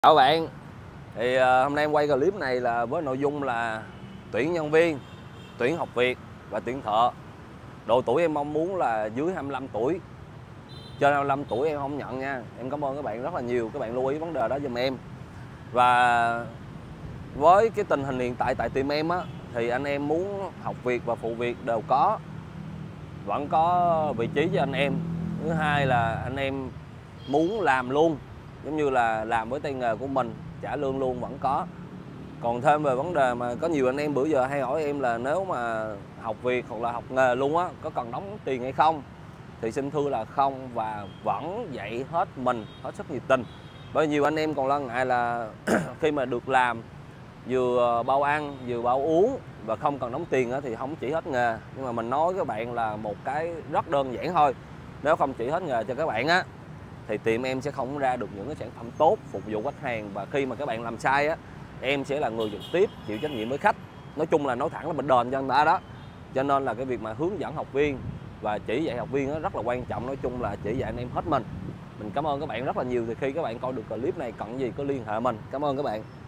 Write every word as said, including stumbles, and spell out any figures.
Chào bạn, thì uh, hôm nay em quay clip này là với nội dung là tuyển nhân viên, tuyển học việc và tuyển thợ. Độ tuổi em mong muốn là dưới hai mươi lăm tuổi, trên hai mươi lăm tuổi em không nhận nha. Em cảm ơn các bạn rất là nhiều, các bạn lưu ý vấn đề đó giùm em. Và với cái tình hình hiện tại tại team em á, thì anh em muốn học việc và phụ việc đều có, vẫn có vị trí cho anh em. Thứ hai là anh em muốn làm luôn, giống như là làm với tay nghề của mình, trả lương luôn vẫn có. Còn thêm về vấn đề mà có nhiều anh em bữa giờ hay hỏi em là nếu mà học việc hoặc là học nghề luôn á, có cần đóng tiền hay không, thì xin thưa là không, và vẫn dạy hết mình, hết sức nhiệt tình. Bởi nhiều anh em còn lo ngại là khi mà được làm vừa bao ăn vừa bao uống và không cần đóng tiền á, thì không chỉ hết nghề. Nhưng mà mình nói với các bạn là một cái rất đơn giản thôi, nếu không chỉ hết nghề cho các bạn á, thì tiệm em sẽ không ra được những cái sản phẩm tốt phục vụ khách hàng. Và khi mà các bạn làm sai á, em sẽ là người trực tiếp chịu trách nhiệm với khách. Nói chung là nói thẳng là mình đền cho người ta đó. Cho nên là cái việc mà hướng dẫn học viên và chỉ dạy học viên đó rất là quan trọng. Nói chung là chỉ dạy anh em hết mình. Mình cảm ơn các bạn rất là nhiều. Thì khi các bạn coi được clip này cần gì cứ liên hệ mình. Cảm ơn các bạn.